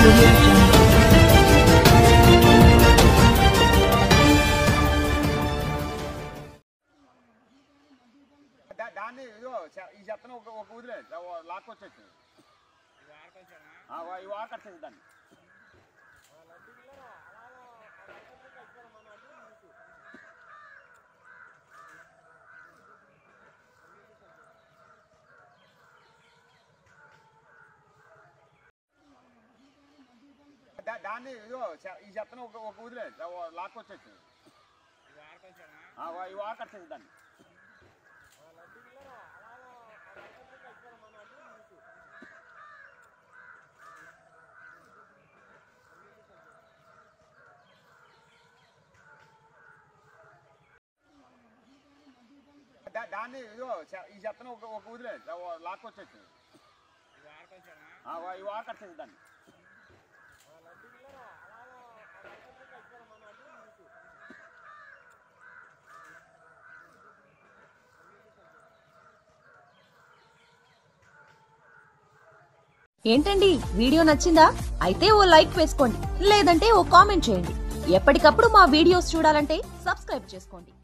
Audio Jungle. దాన్ని ఈ చెత్తను ఒక వదిలే లాక్కొచ్చేసి ఈ వాకర్చేసి దాన్ని దాన్ని ఈ చెత్తను ఒక వదిలే లాక్కొచ్చేసి ఈ వాకర్చేసి దాన్ని దాన్ని ఈ చెత్తను ఒక వదిలే లాక్కొచ్చేసి ఈ వాకర్చేసి దాన్ని ఏంటండి వీడియో నచ్చిందా? అయితే ఓ లైక్ వేసుకోండి, లేదంటే ఓ కామెంట్ చేయండి. ఎప్పటికప్పుడు మా వీడియోస్ చూడాలంటే సబ్స్క్రైబ్ చేసుకోండి.